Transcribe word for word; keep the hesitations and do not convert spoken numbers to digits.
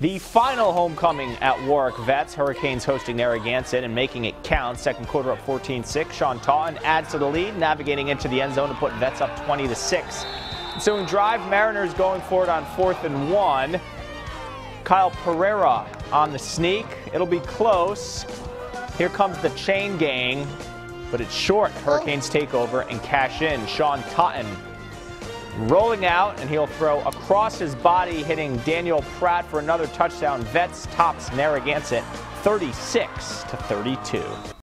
The final homecoming at Warwick Vets. Hurricanes hosting Narragansett and making it count. Second quarter up fourteen six. Sean Taunton adds to the lead, navigating into the end zone to put Vets up twenty to six. Ensuing drive, Mariners going for it on fourth and one. Kyle Pereira on the sneak. It'll be close. Here comes the chain gang, but it's short. Hurricanes take over and cash in. Sean Taunton rolling out, and he'll throw across his body, hitting Daniel Pratt for another touchdown. Vets tops Narragansett thirty-six to thirty-two.